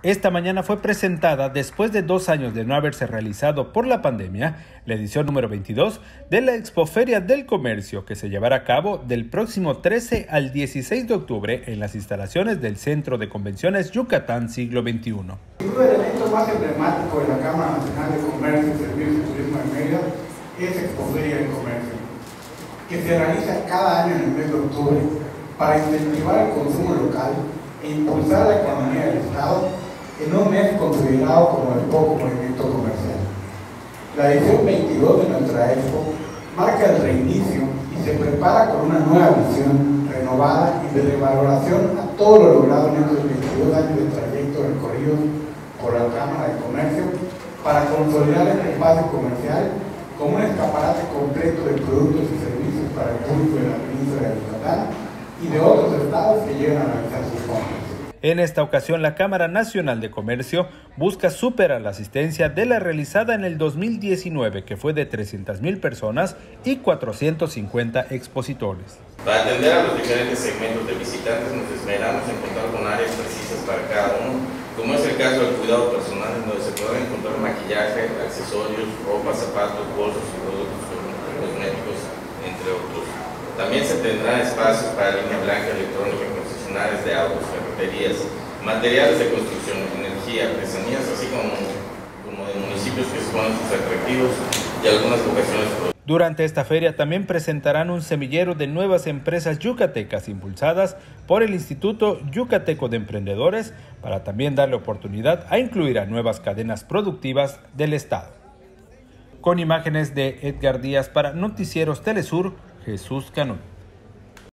Esta mañana fue presentada, después de 2 años de no haberse realizado por la pandemia, la edición número 22 de la Expoferia del Comercio, que se llevará a cabo del próximo 13 al 16 de octubre en las instalaciones del Centro de Convenciones Yucatán Siglo XXI. Sin duda, el evento más emblemático de la Cámara Nacional de Comercio y Servicios y Turismo de Mérida es Expoferia del Comercio, que se realiza cada año en el mes de octubre para incentivar el consumo local e impulsar la economía del Estado en un mes considerado como el poco movimiento comercial. La edición 22 de nuestra Expo marca el reinicio y se prepara con una nueva visión renovada y de revaloración a todo lo logrado en estos 22 años de trayecto recorridos por la Cámara de Comercio para consolidar este espacio comercial como un escaparate completo de productos y servicios para el público de la península de Yucatán y de otros estados que llegan a realizar sus compras. En esta ocasión, la Cámara Nacional de Comercio busca superar la asistencia de la realizada en el 2019, que fue de 300,000 personas y 450 expositores. Para atender a los diferentes segmentos de visitantes, nos esmeramos en contar con áreas precisas para cada uno, como es el caso del cuidado personal, en donde se podrán encontrar maquillaje, accesorios, ropa, zapatos, bolsos y productos cosméticos, entre otros. También se tendrán espacios para línea blanca, electrónica, concesionarias de autos, ferreterías, materiales de construcción, energía, artesanías, así como de municipios que exponen sus atractivos y algunas vocaciones. Durante esta feria también presentarán un semillero de nuevas empresas yucatecas impulsadas por el Instituto Yucateco de Emprendedores para también darle oportunidad a incluir a nuevas cadenas productivas del Estado. Con imágenes de Edgar Díaz para Noticieros Telesur, Jesús Canún.